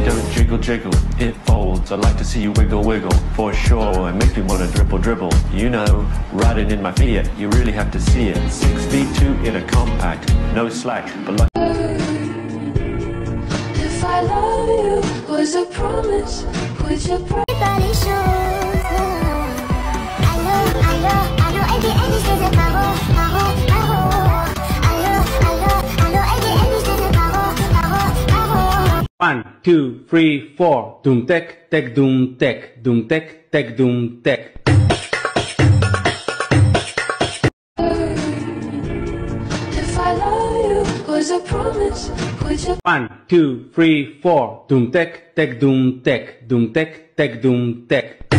don't jiggle jiggle, it folds. I'd like to see you wiggle wiggle, for sure. It makes me wanna dribble dribble. You know, riding in my Fiat, you really have to see it. 6'2" in a compact, no slack, but like. If I love you was a promise, would you break body shoes? I know at the end is just a maho. I know at the end is just a maho. 1, 2, 3, 4. Doom tek, tek doom tek, doom tek, tek doom tek. If I love you was a promise, would you? 1, 2, 3, 4. Doom tek, tek doom tek, doom tek, tek doom tek.